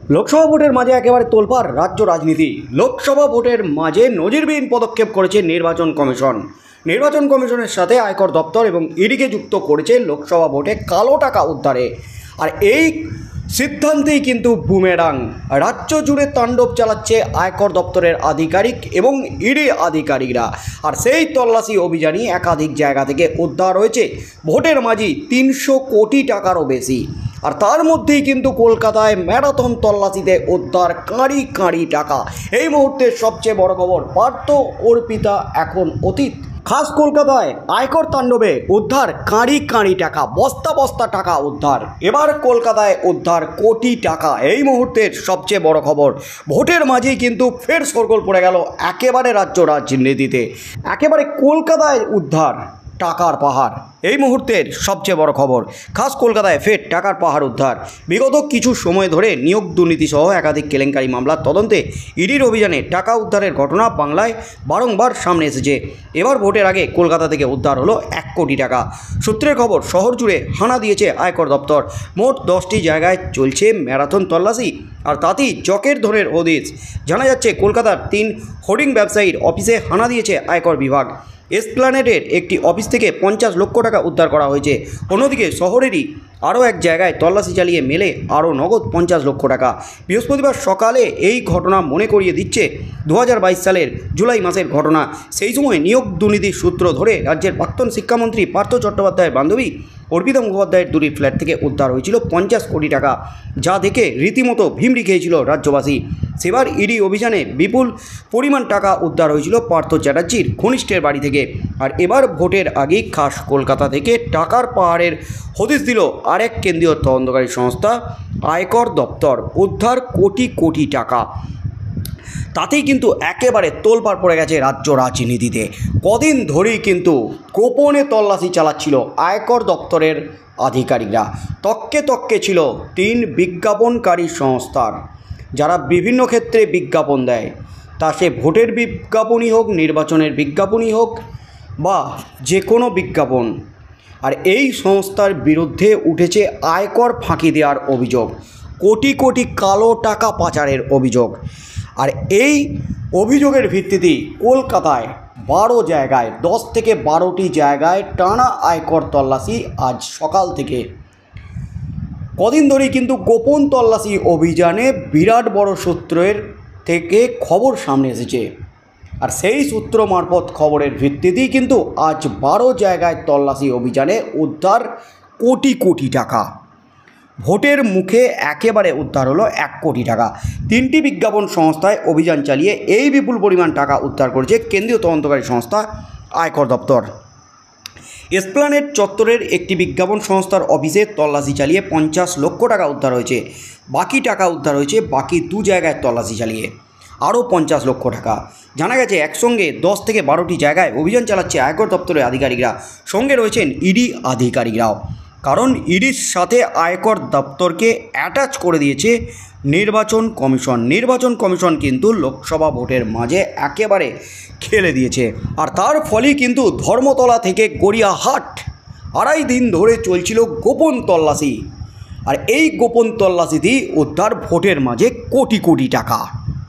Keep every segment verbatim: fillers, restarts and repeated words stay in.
লোকসভা ভোটের মাঝে একেবারে তোলপাড় রাজ্য রাজনীতি। লোকসভা ভোটের মাঝে নজিরবিহীন পদক্ষেপ করেছে নির্বাচন কমিশন। নির্বাচন কমিশনের সাথে আয়কর দপ্তর এবং ইডিকে যুক্ত করেছে লোকসভা ভোটে কালো টাকা উদ্ধারে। আর এই সিদ্ধান্তেই কিন্তু বুমেরাং রাজ্য জুড়ে তাণ্ডব চালাচ্ছে আয়কর দপ্তরের আধিকারিক এবং ইডি আধিকারিকরা। আর সেই তল্লাশি অভিযানই একাধিক জায়গা থেকে উদ্ধার হয়েছে ভোটের মাঝে তিনশো কোটি টাকারও বেশি। আর তার মধ্যেই কিন্তু কলকাতায় ম্যারাথন তল্লাশিতে উদ্ধার কাঁড়ি কাঁড়ি টাকা। এই মুহূর্তের সবচেয়ে বড় খবর, পার্থ অর্পিতা এখন অতীত। খাস কলকাতায় আয়কর তাণ্ডবে উদ্ধার কাঁড়ি কাঁড়ি টাকা, বস্তা বস্তা টাকা উদ্ধার। এবার কলকাতায় উদ্ধার কোটি টাকা। এই মুহূর্তের সবচেয়ে বড় খবর, ভোটের মাঝেই কিন্তু ফের শোরগোল পড়ে গেল একেবারে রাজ্য রাজনীতিতে। একেবারে কলকাতায় উদ্ধার টাকার পাহাড়। এই মুহূর্তের সবচেয়ে বড় খবর, খাস কলকাতায় ফের টাকার পাহাড় উদ্ধার। বিগত কিছু সময় ধরে নিয়োগ দুর্নীতিসহ একাধিক কেলেঙ্কারি মামলার তদন্তে ইডির অভিযানে টাকা উদ্ধারের ঘটনা বাংলায় বারংবার সামনে এসেছে। এবার ভোটের আগে কলকাতা থেকে উদ্ধার হলো এক কোটি টাকা। সূত্রের খবর, শহর জুড়ে হানা দিয়েছে আয়কর দপ্তর। মোট দশটি জায়গায় চলছে ম্যারাথন তল্লাশি, আর তাতেই জকের ধনের হদিস। জানা যাচ্ছে কলকাতার তিন হোর্ডিং ব্যবসায়ীর অফিসে হানা দিয়েছে আয়কর বিভাগ। এসপ্ল্যানেডের একটি অফিস থেকে পঞ্চাশ লক্ষ টাকা উদ্ধার করা হয়েছে। অন্যদিকে শহরেরই আরও এক জায়গায় তল্লাশি চালিয়ে মেলে আরও নগদ পঞ্চাশ লক্ষ টাকা। বৃহস্পতিবার সকালে এই ঘটনা মনে করিয়ে দিচ্ছে দু হাজার বাইশ সালের জুলাই মাসের ঘটনা। সেই সময় নিয়োগ দুর্নীতির সূত্র ধরে রাজ্যের প্রাক্তন শিক্ষামন্ত্রী পার্থ চট্টোপাধ্যায়ের বান্ধবী অর্পিতা মুখোপাধ্যায়ের দুটি ফ্ল্যাট থেকে উদ্ধার হয়েছিল পঞ্চাশ কোটি টাকা, যা দেখে রীতিমতো ভিমড়ি খেয়েছিল রাজ্যবাসী। সেবার ইডি অভিযানে বিপুল পরিমাণ টাকা উদ্ধার হয়েছিল পার্থ চ্যাটার্জির ঘনিষ্ঠের বাড়ি থেকে। আর এবার ভোটের আগেই খাস কলকাতা থেকে টাকার পাহাড়ের হদিস দিল আরেক কেন্দ্রীয় তদন্তকারী সংস্থা আয়কর দপ্তর। উদ্ধার কোটি কোটি টাকা, তাতেই কিন্তু একেবারে তোলপাড় পড়ে গেছে রাজ্য রাজনীতিতে। কদিন ধরেই কিন্তু গোপনে তল্লাশি চালাচ্ছিল আয়কর দপ্তরের আধিকারিকরা। তককে তককে ছিল তিন বিজ্ঞাপনকারী সংস্থার, যারা বিভিন্ন ক্ষেত্রে বিজ্ঞাপন দেয়, তা সে ভোটের বিজ্ঞাপনই হোক, নির্বাচনের বিজ্ঞাপনই হোক বা যে কোনো বিজ্ঞাপন। আর এই সংস্থার বিরুদ্ধে উঠেছে আয়কর ফাঁকি দেওয়ার অভিযোগ, কোটি কোটি কালো টাকা পাচারের অভিযোগ। আর এই অভিযোগের ভিত্তিতেই কলকাতায় বারো জায়গায় দশ থেকে বারোটি জায়গায় টানা আয়কর তল্লাশি আজ সকাল থেকে। কদিন ধরেই কিন্তু গোপন তল্লাশি অভিযানে বিরাট বড় সূত্রের থেকে খবর সামনে এসেছে। আর সেই সূত্র মারফত খবরের ভিত্তিতেই কিন্তু আজ বারো জায়গায় তল্লাশি অভিযানে উদ্ধার কোটি কোটি টাকা। ভোটের মুখে একেবারে উদ্ধার হলো এক কোটি টাকা। তিনটি বিজ্ঞাপন সংস্থায় অভিযান চালিয়ে এই বিপুল পরিমাণ টাকা উদ্ধার করেছে কেন্দ্রীয় তদন্তকারী সংস্থা আয়কর দপ্তর। এসপ্ল্যানেড চত্বরের একটি বিজ্ঞাপন সংস্থার অফিসে তল্লাশি চালিয়ে পঞ্চাশ লক্ষ টাকা উদ্ধার হয়েছে। বাকি টাকা উদ্ধার হয়েছে বাকি দু জায়গায় তল্লাশি চালিয়ে আরও পঞ্চাশ লক্ষ টাকা। জানা গেছে একসঙ্গে দশ থেকে বারোটি জায়গায় অভিযান চালাচ্ছে আয়কর দপ্তরের আধিকারিকরা, সঙ্গে রয়েছেন ইডি আধিকারিকরাও। কারণ ইডির সাথে আয়কর দপ্তরকে অ্যাটাচ করে দিয়েছে নির্বাচন কমিশন। নির্বাচন কমিশন কিন্তু লোকসভা ভোটের মাঝে একেবারে খেলে দিয়েছে। আর তার ফলেই কিন্তু ধর্মতলা থেকে গড়িয়াহাট আড়াই দিন ধরে চলছিল গোপন তল্লাশি। আর এই গোপন তল্লাশিতেই উদ্ধার ভোটের মাঝে কোটি কোটি টাকা।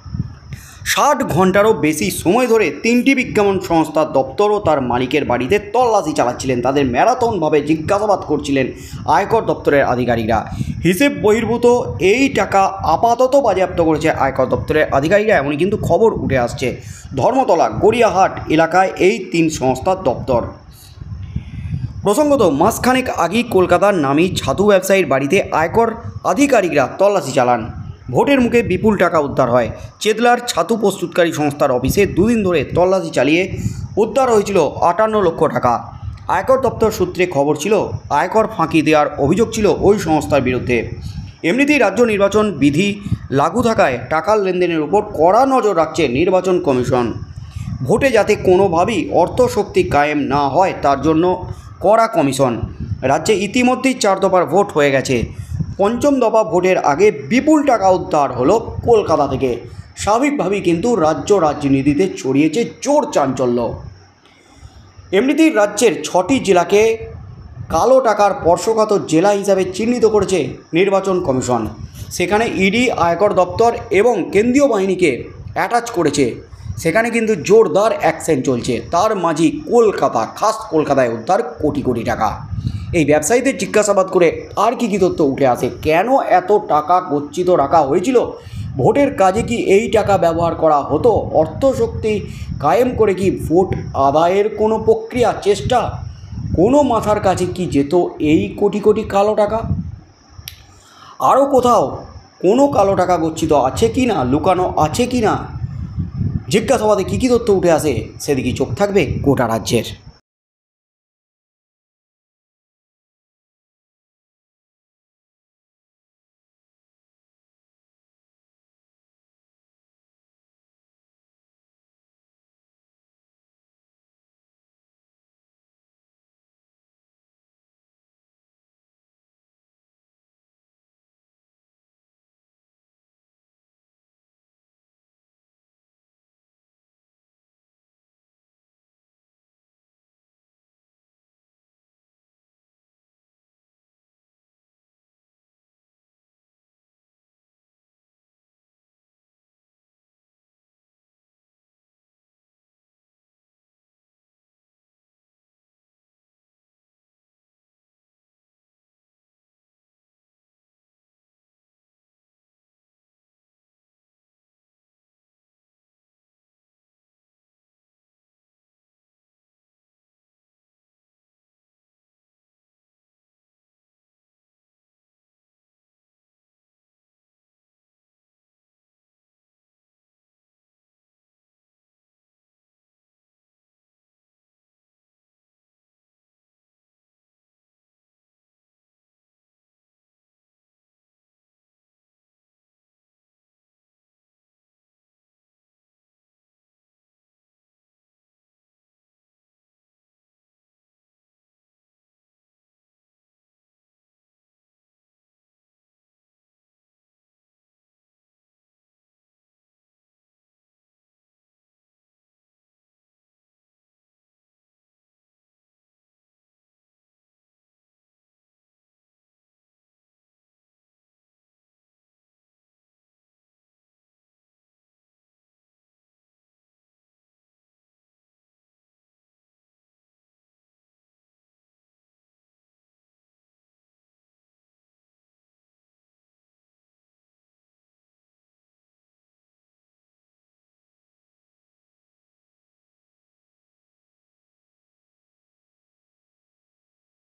ষাট ঘন্টারও বেশি সময় ধরে তিনটি বিজ্ঞাপন সংস্থার দপ্তর ও তার মালিকের বাড়িতে তল্লাশি চালাচ্ছিলেন। তাদের ম্যারাথনভাবে জিজ্ঞাসাবাদ করছিলেন আয়কর দপ্তরের আধিকারিকরা। হিসেব বহির্ভূত এই টাকা আপাতত বাজেয়াপ্ত করেছে আয়কর দপ্তরের আধিকারিকরা, এমনই কিন্তু খবর উঠে আসছে। ধর্মতলা গড়িয়াহাট এলাকায় এই তিন সংস্থার দপ্তর। প্রসঙ্গত, মাসখানেক আগেই কলকাতার নামী ছাতু ব্যবসায়ীর বাড়িতে আয়কর আধিকারিকরা তল্লাশি চালান। ভোটের মুখে বিপুল টাকা উদ্ধার হয়। চেতলার ছাতু প্রস্তুতকারী সংস্থার অফিসে দুদিন ধরে তল্লাশি চালিয়ে উদ্ধার হয়েছিল আটান্ন লক্ষ টাকা। আয়কর দপ্তর সূত্রে খবর ছিল আয়কর ফাঁকি দেওয়ার অভিযোগ ছিল ওই সংস্থার বিরুদ্ধে। এমনিতেই রাজ্য নির্বাচন বিধি লাগু থাকায় টাকার লেনদেনের উপর কড়া নজর রাখছে নির্বাচন কমিশন। ভোটে যাতে কোনোভাবেই অর্থশক্তি কায়েম না হয় তার জন্য কড়া কমিশন। রাজ্যে ইতিমধ্যেই চার দফার ভোট হয়ে গেছে। পঞ্চম দফা ভোটের আগে বিপুল টাকা উদ্ধার হলো কলকাতা থেকে। স্বাভাবিকভাবেই কিন্তু রাজ্য রাজনীতিতে ছড়িয়েছে জোর চাঞ্চল্য। এমনিতেই রাজ্যের ছটি জেলাকে কালো টাকার স্পর্শকাতর জেলা হিসাবে চিহ্নিত করেছে নির্বাচন কমিশন। সেখানে ইডি, আয়কর দপ্তর এবং কেন্দ্রীয় বাহিনীকে অ্যাটাচ করেছে। সেখানে কিন্তু জোরদার অ্যাকশন চলছে। তার মাঝেই কলকাতা, খাস কলকাতায় উদ্ধার কোটি কোটি টাকা। এই ব্যবসায়ীদের জিজ্ঞাসাবাদ করে আর কী কী তথ্য উঠে আসে, কেন এত টাকা গচ্ছিত রাখা হয়েছিল, ভোটের কাজে কি এই টাকা ব্যবহার করা হতো, অর্থশক্তি কায়েম করে কি ভোট আদায়ের কোনো প্রক্রিয়া চেষ্টা, কোনো মাথার কাছে কি যেত এই কোটি কোটি কালো টাকা, আরও কোথাও কোনো কালো টাকা গচ্ছিত আছে কি না, লুকানো আছে কি না, জিজ্ঞাসাবাদে কী কী তথ্য উঠে আসে সেদিকে চোখ থাকবে গোটা রাজ্যের।